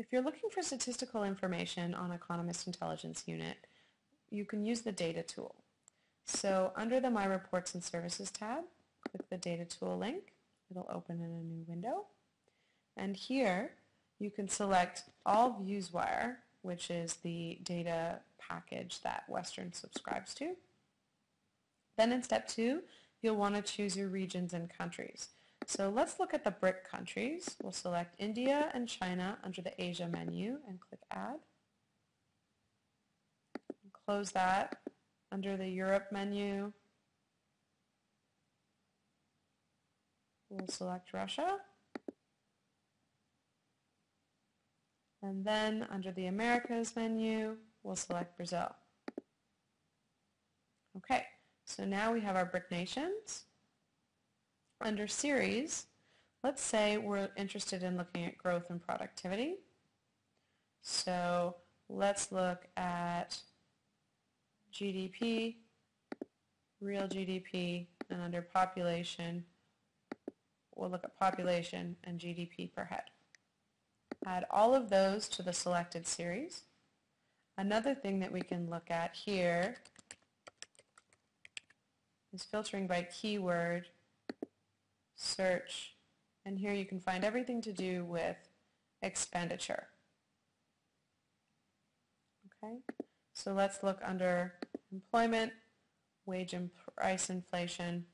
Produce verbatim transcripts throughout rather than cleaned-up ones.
If you're looking for statistical information on Economist Intelligence Unit, you can use the Data tool. So under the My Reports and Services tab, click the Data tool link. It'll open in a new window. And here you can select All ViewsWire, which is the data package that Western subscribes to. Then in step two, you'll want to choose your regions and countries. So let's look at the BRIC countries. We'll select India and China under the Asia menu and click Add. Close that. Under the Europe menu, we'll select Russia. And then under the Americas menu, we'll select Brazil. Okay, so now we have our BRIC nations. Under series, let's say we're interested in looking at growth and productivity. So let's look at G D P, real G D P, and under population, we'll look at population and G D P per head. Add all of those to the selected series. Another thing that we can look at here is filtering by keyword, search, and here you can find everything to do with expenditure. Okay, so let's look under employment, wage and price inflation,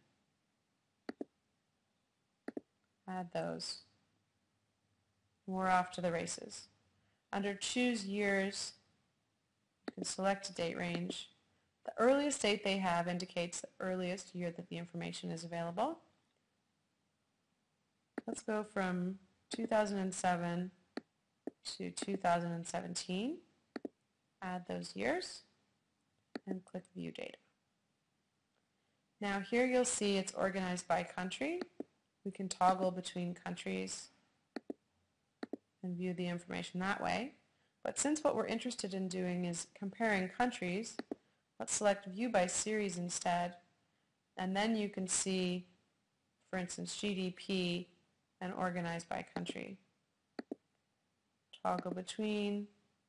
add those. We're off to the races. Under choose years, you can select a date range. The earliest date they have indicates the earliest year that the information is available. Let's go from two thousand seven to two thousand seventeen. Add those years and click View Data. Now here you'll see it's organized by country. We can toggle between countries and view the information that way. But since what we're interested in doing is comparing countries, let's select View by Series instead, and then you can see, for instance, G D P and organized by country. Toggle between,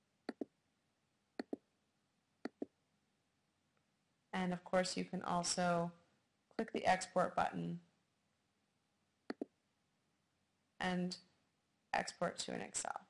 and of course you can also click the export button and export to an Excel.